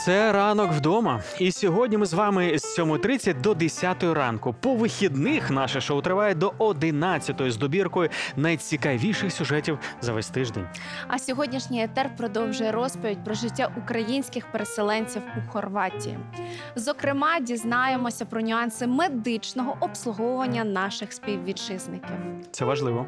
Це «Ранок вдома». І сьогодні ми з вами з 7:30 до 10 ранку. По вихідних наше шоу триває до 11 з добіркою найцікавіших сюжетів за весь тиждень. А сьогоднішній етер продовжує розповідь про життя українських переселенців у Хорватії. Зокрема, дізнаємося про нюанси медичного обслуговування наших співвітчизників. Це важливо.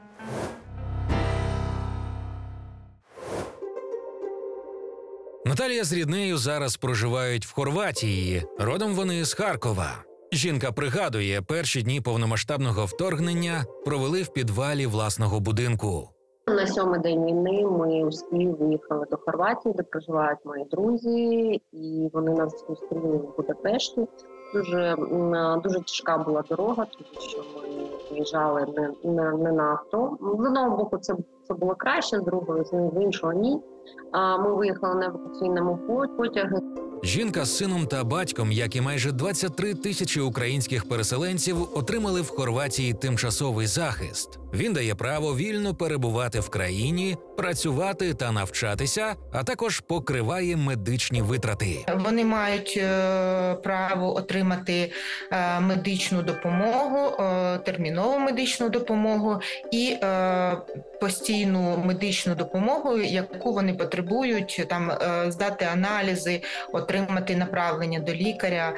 Наталія з ріднею зараз проживають в Хорватії. Родом вони з Харкова. Жінка пригадує, перші дні повномасштабного вторгнення провели в підвалі власного будинку. На 7-й день війни ми всі виїхали до Хорватії, де проживають мої друзі, і вони нас зустріли в Будапешті. Дуже тяжка була дорога, тому що ми виїжджали не на авто. З одного боку це було краще, з другого, з іншого ні. Ми виїхали на евакуаційному потязі. Жінка з сином та батьком, як і майже 23 тисячі українських переселенців, отримали в Хорватії тимчасовий захист. Він дає право вільно перебувати в країні, працювати та навчатися, а також покриває медичні витрати. Вони мають право отримати медичну допомогу, термінову медичну допомогу і постійну медичну допомогу, яку вони потребують, там здати аналізи, отримати направлення до лікаря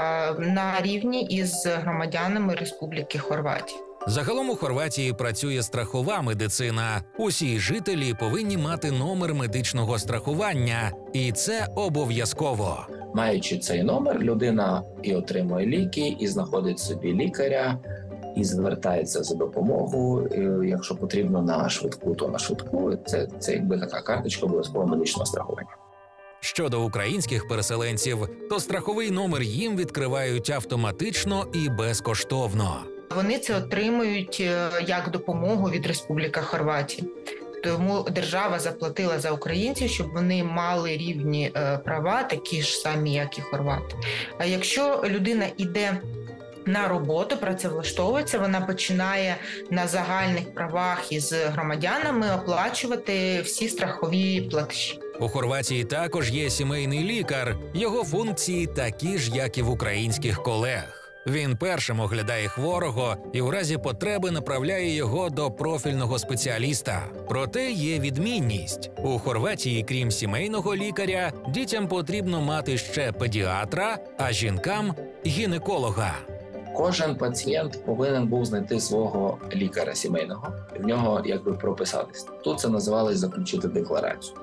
на рівні із громадянами Республіки Хорватія. Загалом у Хорватії працює страхова медицина. Усі жителі повинні мати номер медичного страхування, і це обов'язково. Маючи цей номер, людина і отримує ліки, і знаходить собі лікаря, і звертається за допомогою. Якщо потрібно на швидку, то на швидку. Це якби така карточка обов'язкового медичного страхування. Щодо українських переселенців, то страховий номер їм відкривають автоматично і безкоштовно. Вони це отримують як допомогу від Республіки Хорватія. Тому держава заплатила за українців, щоб вони мали рівні права, такі ж самі, як і хорвати. А якщо людина йде на роботу, працевлаштовується, вона починає на загальних правах із громадянами оплачувати всі страхові платежі. У Хорватії також є сімейний лікар. Його функції такі ж, як і в українських колег. Він першим оглядає хворого і у разі потреби направляє його до профільного спеціаліста. Проте є відмінність. У Хорватії, крім сімейного лікаря, дітям потрібно мати ще педіатра, а жінкам – гінеколога. Кожен пацієнт повинен був знайти свого лікаря сімейного, в нього якби прописатись. Тут це називалось заключити декларацію.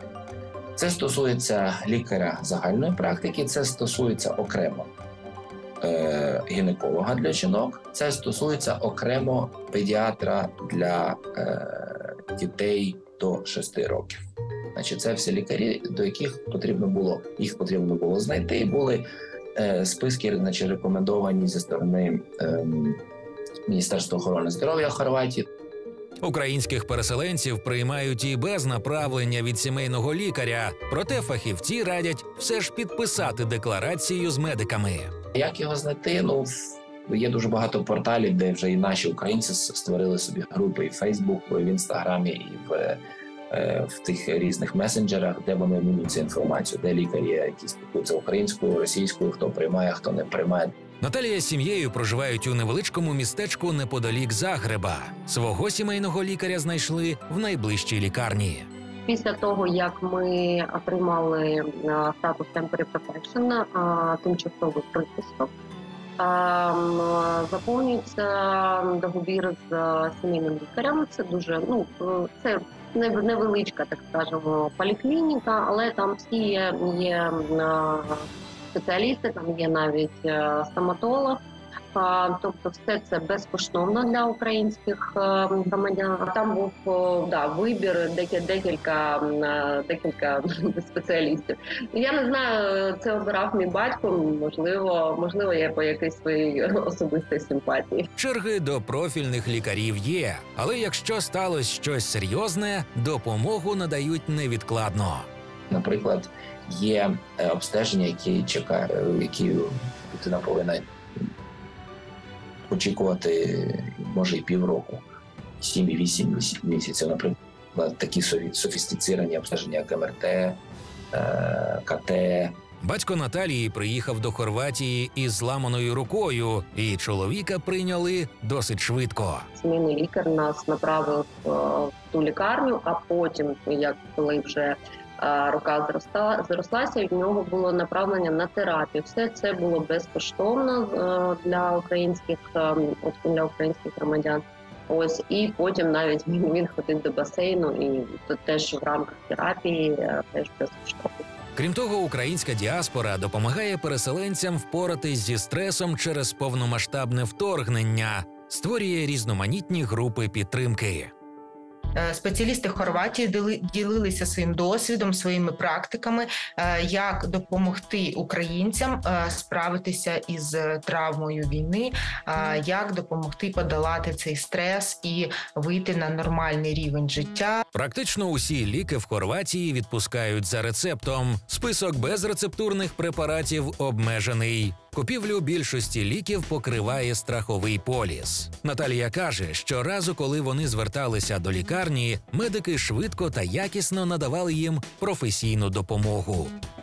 Це стосується лікаря загальної практики, це стосується окремо гінеколога для жінок, це стосується окремо педіатра для дітей до 6 років. Значить, це всі лікарі, до яких потрібно було знайти, і були списки, значить, рекомендовані зі сторони Міністерства охорони здоров'я Хорватії. Українських переселенців приймають і без направлення від сімейного лікаря, проте фахівці радять все ж підписати декларацію з медиками. Як його знайти? Є дуже багато порталів, де вже і наші українці створили собі групи і в Фейсбук, і в Інстаграмі, і в тих різних месенджерах, де вони міняють цю інформацію, де лікарі, які спілкуються українською, російською, хто приймає, хто не приймає. Наталія з сім'єю проживають у невеличкому містечку неподалік Загреба. Свого сімейного лікаря знайшли в найближчій лікарні. Після того, як ми отримали статус Temporary Protection, тимчасовий прихисток, заповнюється договір з сімейним лікарем. Це дуже, це невеличка, так скажемо, поліклініка, але там всі є спеціалісти, там є навіть стоматолог. Тобто все це безкоштовно для українських громадян. Там був вибір декілька спеціалістів. Я не знаю, це обирав мій батько, можливо, я по якійсь своїй особистій симпатії. Черги до профільних лікарів є, але якщо сталося щось серйозне, допомогу надають невідкладно. Наприклад, є обстеження, які дитина повинна очікувати, може, і півроку, 7-8 місяців, наприклад, такі софістицировані обстеження, як МРТ, КТ. Батько Наталії приїхав до Хорватії із зламаною рукою, і чоловіка прийняли досить швидко. Сімейний лікар нас направив в ту лікарню, а потім, коли вже рука зрослася, в нього було направлення на терапію. Все це було безкоштовно для українських громадян. Ось, і потім навіть він ходив до басейну, і то теж в рамках терапії, теж безкоштовно. Крім того, українська діаспора допомагає переселенцям впоратись зі стресом через повномасштабне вторгнення, створює різноманітні групи підтримки. Спеціалісти Хорватії ділилися своїм досвідом, своїми практиками, як допомогти українцям справитися із травмою війни, як допомогти подолати цей стрес і вийти на нормальний рівень життя. Практично усі ліки в Хорватії відпускають за рецептом. Список безрецептурних препаратів обмежений. Купівлю більшості ліків покриває страховий поліс. Наталія каже, що разу, коли вони зверталися до лікарні, медики швидко та якісно надавали їм професійну допомогу.